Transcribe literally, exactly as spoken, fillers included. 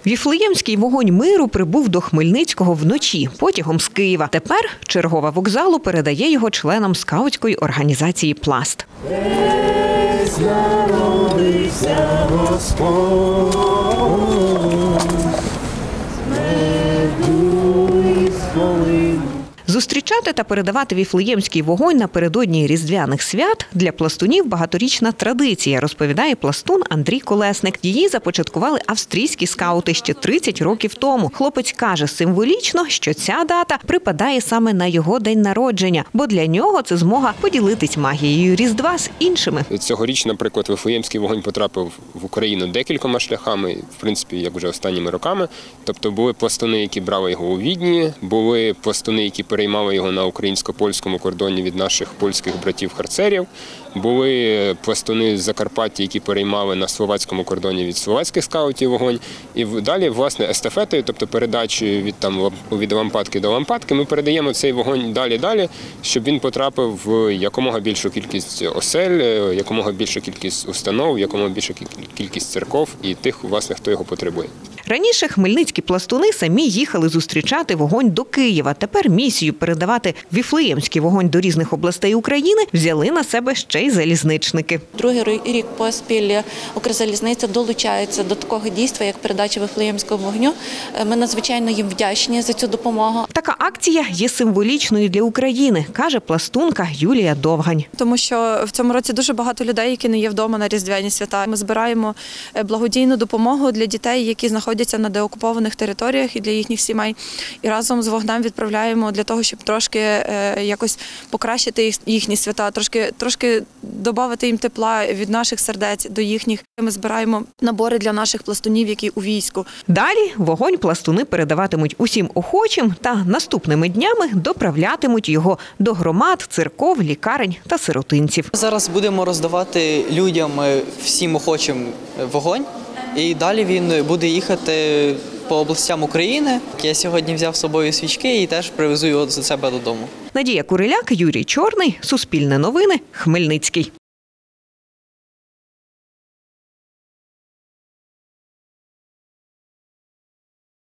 Віфлеємський вогонь миру прибув до Хмельницького вночі потягом з Києва. Тепер чергова вокзалу передає його членам скаутської організації «Пласт». Десь народився Господь, меду і смолину. Зустрічати та передавати віфлеємський вогонь напередодні різдвяних свят для пластунів багаторічна традиція, розповідає пластун Андрій Колесник. Її започаткували австрійські скаути ще тридцять років тому. Хлопець каже, символічно, що ця дата припадає саме на його день народження, бо для нього це змога поділитись магією Різдва з іншими. Цьогоріч, наприклад, віфлеємський вогонь потрапив в Україну декількома шляхами, в принципі, як вже останніми роками. Тобто були пластуни, які брали його у Відні, були пластуни, які переймали його на українсько-польському кордоні від наших польських братів-харцерів. Були пластуни з Закарпаття, які переймали на словацькому кордоні від словацьких скаутів вогонь. І далі, власне, естафетою, тобто передачею від, там, від лампадки до лампадки, ми передаємо цей вогонь далі-далі, щоб він потрапив в якомога більшу кількість осель, якомога більшу кількість установ, якомога більшу кількість церков і тих, власне, хто його потребує. Раніше хмельницькі пластуни самі їхали зустрічати вогонь до Києва. Тепер місію передавати віфлеємський вогонь до різних областей України взяли на себе ще й залізничники. Другий рік поспіль Укрзалізниця долучається до такого дійства, як передача віфлеємського вогню. Ми надзвичайно їм вдячні за цю допомогу. Така акція є символічною для України, каже пластунка Юлія Довгань. Тому що в цьому році дуже багато людей, які не є вдома на різдвяні свята. Ми збираємо благодійну допомогу для дітей, які знаходяться на деокупованих територіях і для їхніх сімей. І разом з вогнем відправляємо для того, щоб трошки якось покращити їхні свята, трошки, трошки додати їм тепла від наших сердець до їхніх. Ми збираємо набори для наших пластунів, які у війську. Далі вогонь пластуни передаватимуть усім охочим та наступними днями доправлятимуть його до громад, церков, лікарень та сиротинців. Зараз будемо роздавати людям, всім охочим вогонь. І далі він буде їхати по областям України. Я сьогодні взяв з собою свічки і теж привезу його до себе додому. Надія Куриляк, Юрій Чорний, Суспільне новини, Хмельницький.